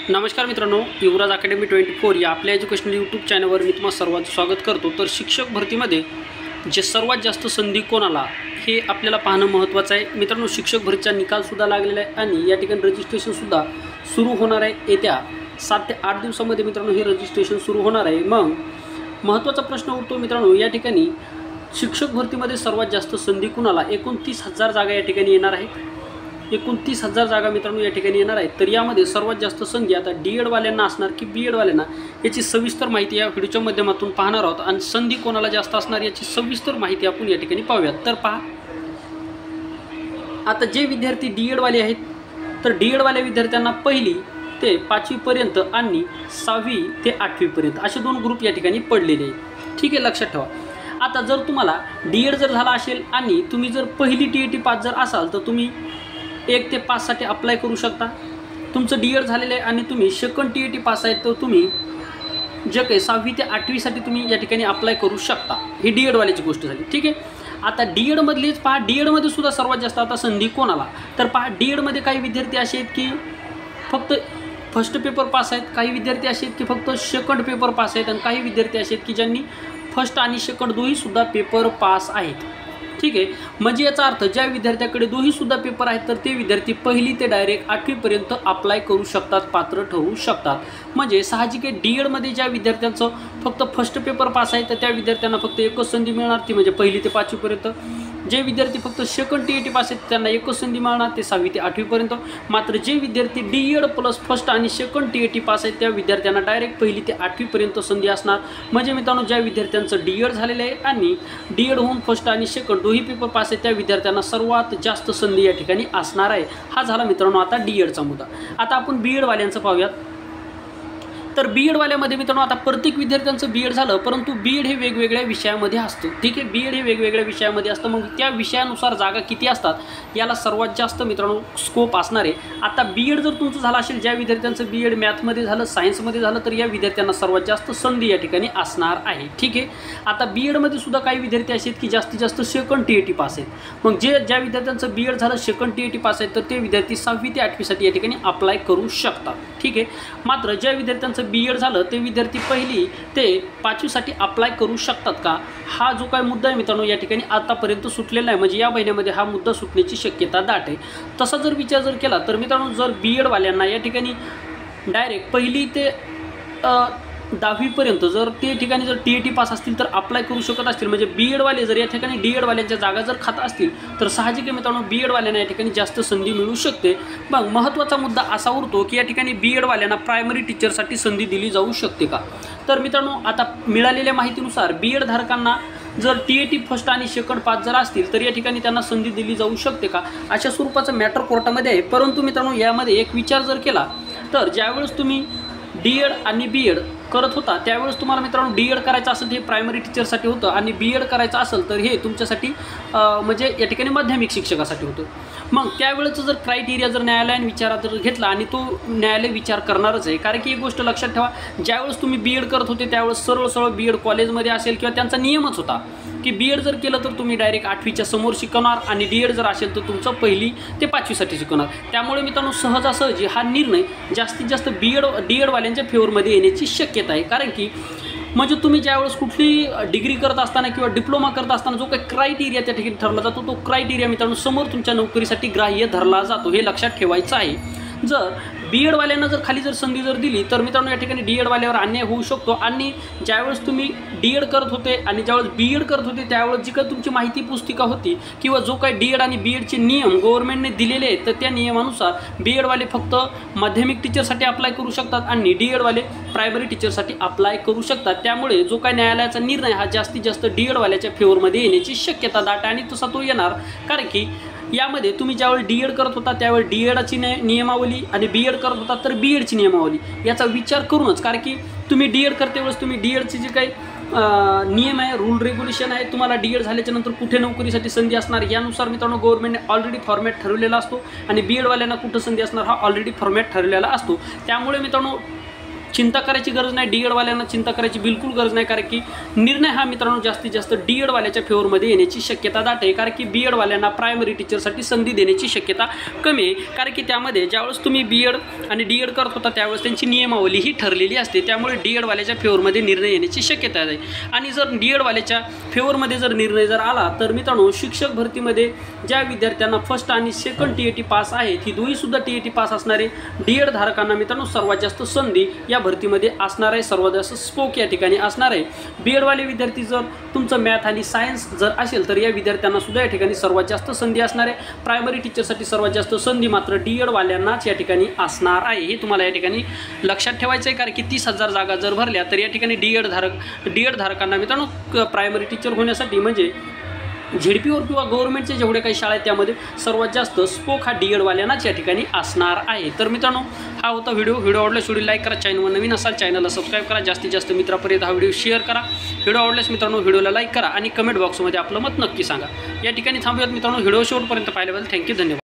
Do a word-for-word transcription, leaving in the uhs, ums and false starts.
नमस्कार मित्रांनो, युवराज academy twenty four या आपल्या एज्युकेशनल यूट्यूब चॅनलवर मी तुम्हा सर्वांचं स्वागत करतो। तर शिक्षक भरतीमध्ये जे सर्वात जास्त संधी कोणाला हे आपल्याला पाहणं महत्त्वाचं आहे। मित्रांनो, शिक्षक भरतीचा निकालसुद्धा लागलेला आहे आणि या ठिकाणी रजिस्ट्रेशनसुद्धा सुरू होणार आहे। येत्या सात ते आठ दिवसामध्ये मित्रांनो हे रजिस्ट्रेशन सुरू होणार आहे। मग महत्त्वाचा प्रश्न उरतो मित्रांनो, या ठिकाणी शिक्षक भरतीमध्ये सर्वात जास्त संधी कोणाला? एकोणतीस हजार जागा या ठिकाणी येणार आहेत। एकोणतीस हजार जागा मित्रांनो या ठिकाणी येणार आहेत। तर यामध्ये सर्वात जास्त संधी आता डी एडवाल्यांना असणार की बी एडवाल्यांना, याची सविस्तर माहिती या व्हिडिओच्या माध्यमातून पाहणार आहोत आणि संधी कोणाला जास्त असणार याची सविस्तर माहिती आपण या ठिकाणी पाहूयात। तर पहा, आता जे विद्यार्थी डी एडवाले आहेत तर डी एडवाल्या विद्यार्थ्यांना पहिली ते पाचवीपर्यंत आणि सहावी ते आठवीपर्यंत असे दोन ग्रुप या ठिकाणी पडलेले आहेत। ठीक आहे, लक्षात ठेवा। आता जर तुम्हाला डी एड जर झाला असेल आणि तुम्ही जर पहिली टी ए टी पास जर असाल तर तुम्ही एक ते पाचसाठी अप्लाय करू शकता। तुमचं डी एड झालेलं आहे आणि तुम्ही second T A T pass आहेत तर तुम्ही जे काही सहावी ते आठवीसाठी तुम्ही या ठिकाणी अप्लाय करू शकता। ही डी एडवाल्याची गोष्ट झाली। ठीक आहे, आता डी एडमधलीच पहा, डी एडमध्ये सुद्धा सर्वात जास्त आता संधी कोणाला? तर पहा, डी एडमध्ये काही विद्यार्थी असे आहेत की फक्त फर्स्ट पेपर पास आहेत, काही विद्यार्थी असे आहेत की फक्त सेकंड पेपर पास आहेत आणि काही विद्यार्थी असे आहेत की ज्यांनी फर्स्ट आणि सेकंड दोन्हीसुद्धा पेपर पास आहेत। ठीक आहे, म्हणजे याचा अर्थ ज्या विद्यार्थ्याकडे दोन्हीसुद्धा पेपर आहेत तर ते विद्यार्थी पहिली ते डायरेक्ट आठवीपर्यंत अप्लाय करू शकतात, पात्र ठरू शकतात। म्हणजे साहजिक आहे, डी एडमध्ये ज्या विद्यार्थ्यांचं फक्त फर्स्ट पेपर पास आहे तर त्या विद्यार्थ्यांना फक्त एकच संधी मिळणार, ती म्हणजे पहिली ते पाचवीपर्यंत। जे विद्यार्थी फक्त second T A T pass आहेत त्यांना एकच संधी मिळणार, ते सहावी ते आठवीपर्यंत। मात्र जे विद्यार्थी डी एड प्लस फर्स्ट आणि second T A T pass आहेत त्या विद्यार्थ्यांना डायरेक्ट पहिली ते आठवीपर्यंत संधी असणार। म्हणजे मित्रांनो, ज्या विद्यार्थ्यांचं डी एड झालेलं आहे आणि डी एड होऊन फर्स्ट आणि सेकंड दोन्ही पेपर पास आहेत त्या विद्यार्थ्यांना सर्वात जास्त संधी या ठिकाणी असणार आहे। हा झाला मित्रांनो आता डी एडचा मुद्दा। आता आपण बी एडवाल्यांचं पाहूयात। तर बी एडवाल्यामध्ये मित्रांनो आता प्रत्येक विद्यार्थ्यांचं बी एड झालं, परंतु बी एड हे वेगवेगळ्या विषयामध्ये असतं। ठीक आहे, बी एड हे वेगवेगळ्या विषयामध्ये असतं, मग त्या विषयानुसार जागा किती असतात याला सर्वात जास्त मित्रांनो स्कोप असणार आहे। आता बी एड जर तुमचं झालं असेल, ज्या विद्यार्थ्यांचं बी एड मॅथमध्ये झालं, सायन्समध्ये झालं, तर या विद्यार्थ्यांना सर्वात जास्त संधी या ठिकाणी असणार आहे। ठीक आहे, आता बी एडमध्ये सुद्धा काही विद्यार्थी असे आहेत की जास्तीत जास्त second T A T pass आहेत। मग जे ज्या विद्यार्थ्यांचं बी एड झालं, second T A T pass आहेत तर ते विद्यार्थी सहावी ते आठवीसाठी या ठिकाणी अप्लाय करू शकतात। ठीक आहे, मात्र ज्या विद्यार्थ्यांचं बी एड झालं ते विद्यार्थी पहिली ते पाचवीसाठी अप्लाय करू शकतात का? हा जो काय मुद्दा आहे मित्रांनो या ठिकाणी आतापर्यंत सुटलेला आहे, म्हणजे या महिन्यामध्ये हा मुद्दा सुटण्याची शक्यता दाट आहे। तसा जर विचार जर केला तर मित्रांनो, जर बी एडवाल्यांना या ठिकाणी डायरेक्ट पहिली ते दहावीपर्यंत जर ते ठिकाणी जर टी ए टी पास असतील तर अप्लाय करू शकत असतील, म्हणजे बी एडवाले जर या ठिकाणी डी एडवाल्यांच्या जागा जर खात असतील तर साहजिक आहे मित्रांनो बी एडवाल्यांना या ठिकाणी जास्त संधी मिळू शकते। मग महत्त्वाचा मुद्दा असा उरतो की या ठिकाणी बी एडवाल्यांना प्रायमरी टीचरसाठी संधी दिली जाऊ शकते का? तर मित्रांनो, आता मिळालेल्या माहितीनुसार बी एड धारकांना जर टी ए टी फर्स्ट आणि सेकंड पास जर असतील तर या ठिकाणी त्यांना संधी दिली जाऊ शकते का, अशा स्वरूपाचं मॅटर कोर्टामध्ये आहे। परंतु मित्रांनो, यामध्ये एक विचार जर केला तर ज्यावेळेस तुम्ही डी एड आणि बी एड करत होता त्यावेळेस तुम्हाला मित्रांनो डी एड करायचं असेल हे प्रायमरी टीचरसाठी होतं आणि बी एड करायचं असेल तर हे तुमच्यासाठी म्हणजे या ठिकाणी माध्यमिक शिक्षकासाठी होतं। मग त्यावेळेचं जर क्रायटेरिया जर न्यायालयाने विचारात जर घेतला आणि तो न्यायालय विचार करणारच आहे, कारण की एक गोष्ट लक्षात ठेवा, ज्यावेळेस तुम्ही बी एड करत होते त्यावेळेस सरळ सरळ बी एड कॉलेजमध्ये असेल किंवा त्यांचा नियमच होता की बी एड जर केलं तर तुम्ही डायरेक्ट आठवीच्या समोर शिकवणार आणि डी एड जर असेल तर तुमचं पहिली ते पाचवीसाठी शिकवणार। त्यामुळे मित्रांनो सहजासहजी हा निर्णय जास्तीत जास्त बी एड डी एडवाल्यांच्या फेवरमध्ये येण्याची शक्यता आहे, कारण की म्हणजे तुम्ही ज्यावेळेस कुठली डिग्री करत असताना किंवा डिप्लोमा करत असताना जो काही क्रायटेरिया त्या ठिकाणी ठरला जातो तो क्रायटेरिया मित्रांनो समोर तुमच्या नोकरीसाठी ग्राह्य धरला जातो, हे लक्षात ठेवायचं आहे। जर बी एडवाल्यांना जर खाली जर संधी जर दिली तर मित्रांनो या ठिकाणी डी एडवाल्यावर अन्याय होऊ शकतो। आणि ज्यावेळेस तुम्ही डी एड करत होते आणि ज्यावेळेस बी एड करत होते त्यावेळेस जी काही तुमची माहिती पुस्तिका होती किंवा जो काही डी एड आणि बी एडचे नियम गव्हर्नमेंटने दिलेले आहेत तर त्या नियमानुसार बी एडवाले फक्त माध्यमिक टीचरसाठी अप्लाय करू शकतात आणि डी एडवाले प्रायमरी टीचरसाठी अप्लाय करू शकतात। त्यामुळे जो काही न्यायालयाचा निर्णय हा जास्तीत जास्त डी एडवाल्याच्या फेवरमध्ये येण्याची शक्यता दाट आहे आणि तसा तो येणार, कारण की यामध्ये तुम्ही ज्यावेळी डी एड करत होता त्यावेळी डी एडची नियमावली आणि बी एड करत होता तर बी एडची नियमावली याचा विचार करूनच, कारण की तुम्ही डी एड करते वेळेस तुम्ही डी एडची जे काही नियम आहे, रूल रेग्युलेशन आहे, तुम्हाला डी एड झाल्याच्या नंतर कुठे नोकरीसाठी संधी असणार यानुसार मित्रांनो गव्हर्नमेंटने ऑलरेडी फॉर्मॅट ठरवलेला असतो आणि बी एडवाल्यांना कुठं संधी असणार हा ऑलरेडी फॉर्मॅट ठरवलेला असतो। त्यामुळे मित्रांनो चिंता करायची गरज नाही, डी एडवाल्यांना चिंता करायची बिलकुल गरज नाही, कारण की निर्णय हा मित्रांनो जास्तीत जास्त डी एडवाल्याच्या फेवरमध्ये येण्याची शक्यता दाट आहे, कारण की बी एडवाल्यांना प्रायमरी टीचरसाठी संधी देण्याची शक्यता कमी आहे, कारण की त्यामध्ये ज्यावेळेस तुम्ही बी एड आणि डी एड करत होता त्यावेळेस त्यांची नियमावली ही ठरलेली असते, त्यामुळे डी एडवाल्याच्या फेवरमध्ये निर्णय येण्याची शक्यता आहे। आणि जर डी एडवाल्याच्या फेवरमध्ये जर निर्णय जर आला तर मित्रांनो शिक्षक भरतीमध्ये ज्या विद्यार्थ्यांना फर्स्ट आणि second T A T pass आहेत, ही दोन्हीसुद्धा टी ए टी पास असणारे डी एड धारकांना मित्रांनो सर्वात जास्त संधी या भरतीमध्ये असणार आहे, सर्वात जास्त स्कोप या ठिकाणी असणार आहे। बी एडवाले विद्यार्थी जर तुमचं मॅथ आणि सायन्स जर असेल तर या विद्यार्थ्यांना सुद्धा या ठिकाणी सर्वात जास्त संधी असणार आहे। प्रायमरी टीचरसाठी सर्वात जास्त संधी मात्र डी एडवाल्यांनाच या ठिकाणी असणार आहे, हे तुम्हाला या ठिकाणी लक्षात ठेवायचं आहे, कारण की तीस हजार जागा जर भरल्या तर या ठिकाणी डी एड धारक डी एड धारकांना मित्रांनो प्रायमरी टीचर होण्यासाठी म्हणजे झेडपीवर किंवा गव्हर्नमेंटचे जेवढे काही शाळा आहेत त्यामध्ये सर्वात जास्त स्पोक हा डी एडवाल्यांनाच या ठिकाणी असणार आहे। तर मित्रांनो हा होता व्हिडिओ व्हिडिओ आवडल्यास व्हिडिओ लाईक करा, चॅनलवर नवीन असाल चॅनलला सबस्क्राईब करा, जास्तीत जास्त मित्रापर्यंत हा व्हिडिओ शेअर करा। व्हिडिओ आवडल्यास मित्रांनो व्हिडिओला लाईक करा आणि कमेंट बॉक्समध्ये आपलं मत नक्की सांगा। या ठिकाणी थांबूयात मित्रांनो, व्हिडिओ शेवटपर्यंत पाहिल्याबद्दल थँक्यू, धन्यवाद।